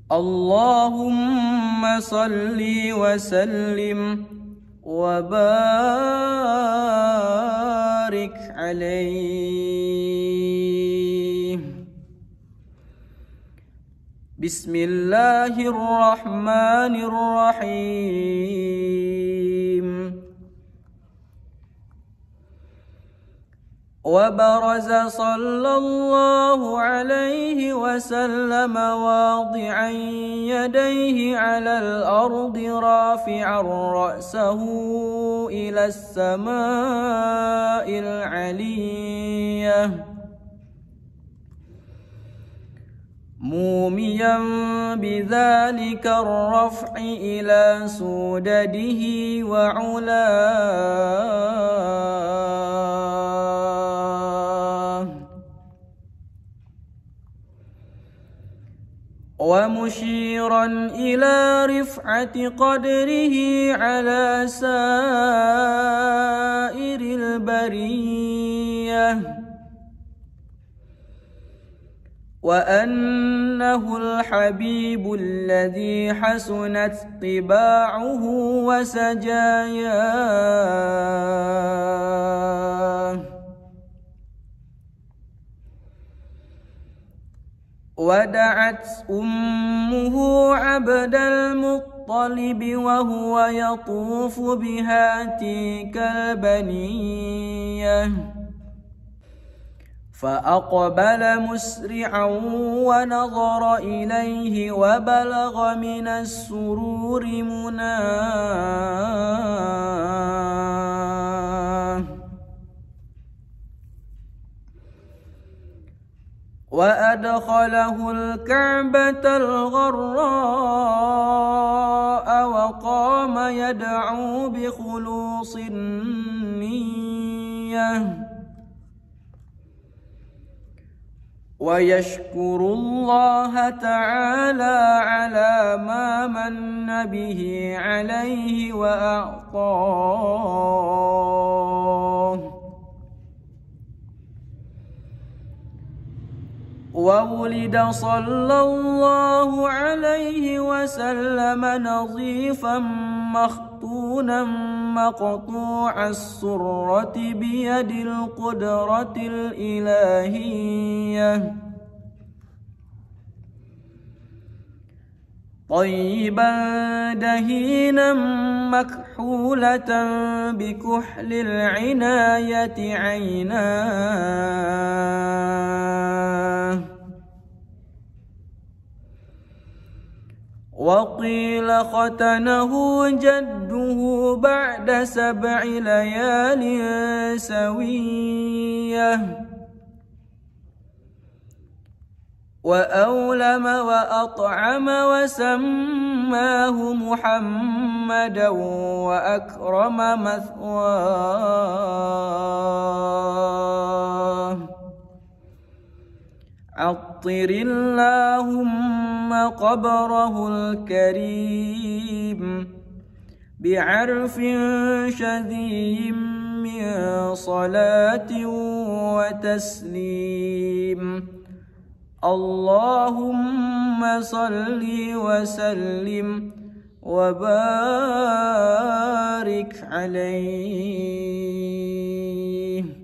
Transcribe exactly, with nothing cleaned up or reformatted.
اللهم صل وسلم وبارك عليه. بسم الله الرحمن الرحيم. وبرز صلى الله عليه وسلم واضعا يديه على الأرض رافعا رأسه إلى السماء العلية موميا بذلك الرفع إلى سودده وعلاه، ومشيرا إلى رفعة قدره على سائر البرية، وأنه الحبيب الذي حسنت طباعه وسجاياه، ودعت أمه عبد المطلب وهو يطوف بهاتيك البنية، فأقبل مسرعا ونظر إليه وبلغ من السرور مناه، وأدخله الكعبة الغراء وقام يدعو بخلوص النية ويشكر الله تعالى على ما من به عليه وأعطاه. وولد صلى الله عليه وسلم نظيفا مختونا مقطوع السرة بيد القدرة الإلهية، طيبا دهينا مكحولة بكحل العناية عيناه، وقيل ختنه جده بعد سبع ليال سوية، وأولم وأطعم وسماه محمدا وأكرم مثواه. عطر اللهم قبره الكريم بعرف شذي من صلاة وتسليم. اللهم صل وسلم وبارك عليه.